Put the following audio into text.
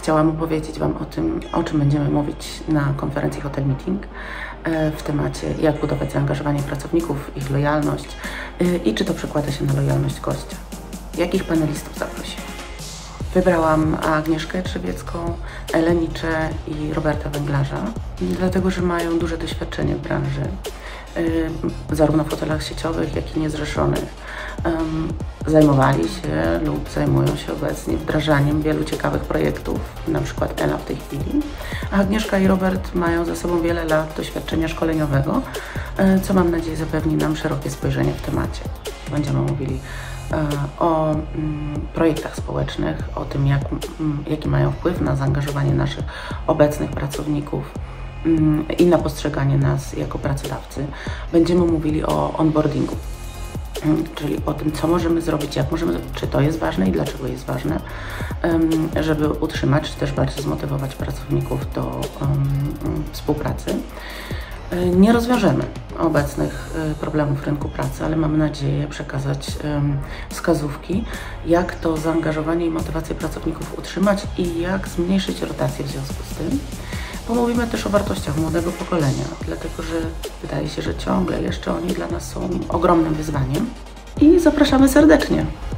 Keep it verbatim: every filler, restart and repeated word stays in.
Chciałam opowiedzieć Wam o tym, o czym będziemy mówić na konferencji Hotel Meeting w temacie, jak budować zaangażowanie pracowników, ich lojalność i czy to przekłada się na lojalność gościa. Jakich panelistów zaprosiłam? Wybrałam Agnieszkę Trzebiecką, Eleniczę i Roberta Węglarza, dlatego że mają duże doświadczenie w branży, zarówno w hotelach sieciowych, jak i niezrzeszonych. Zajmowali się lub zajmują się obecnie wdrażaniem wielu ciekawych projektów, na przykład Ela w tej chwili. A Agnieszka i Robert mają za sobą wiele lat doświadczenia szkoleniowego, co mam nadzieję zapewni nam szerokie spojrzenie w temacie. Będziemy mówili o projektach społecznych, o tym, jak, jaki mają wpływ na zaangażowanie naszych obecnych pracowników i na postrzeganie nas jako pracodawcy. Będziemy mówili o onboardingu, czyli o tym, co możemy zrobić, jak możemy, czy to jest ważne i dlaczego jest ważne, żeby utrzymać, czy też bardziej zmotywować pracowników do um, współpracy. Nie rozwiążemy obecnych problemów rynku pracy, ale mam nadzieję przekazać wskazówki, jak to zaangażowanie i motywację pracowników utrzymać i jak zmniejszyć rotację w związku z tym. Pomówimy też o wartościach młodego pokolenia, dlatego że wydaje się, że ciągle jeszcze oni dla nas są ogromnym wyzwaniem. I zapraszamy serdecznie.